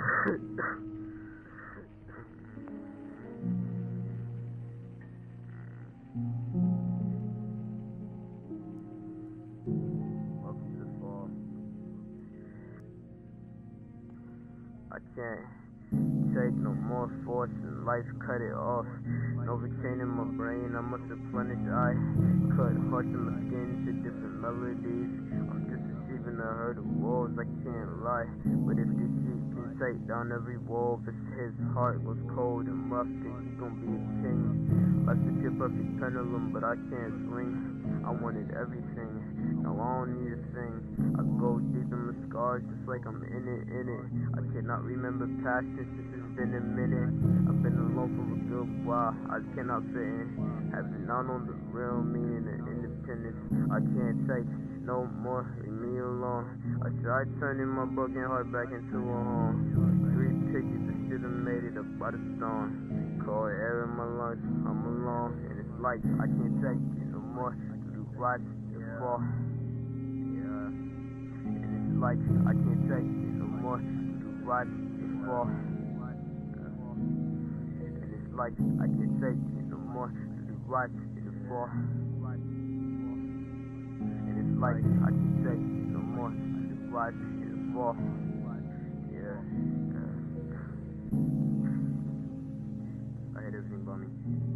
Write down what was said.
Welcome to the fall. I can't take no more force in life, cut it off. No retaining my brain, I must replenish. I cut hearts in my skin to different melodies. I'm just receiving a herd of wolves, I can't lie. But if this shit can take down every wolf, if his heart was cold and rough, then he gon' be a king. Life's a good perfect pendulum, but I can't swing. I wanted everything, now I don't need a thing. I go deep in my scars just like I'm in it. I cannot remember past since it's been a minute. I've been alone for a good while, I cannot fit in. Having out on the real meaning of independence. I can't take no more, leave me alone. I tried turning my broken heart back into a home. 3 tickets, I should've made it up by the storm. Cold air in my lungs, I'm alone. And it's like I can't take it no more. Watch the fall. Yeah. And it's like I can't take it no more. Watch the fall. And it's like I can't take it no more. Watch the fall. And it's like I can't take it no more. Watch the fall. Yeah. I hate everything about me.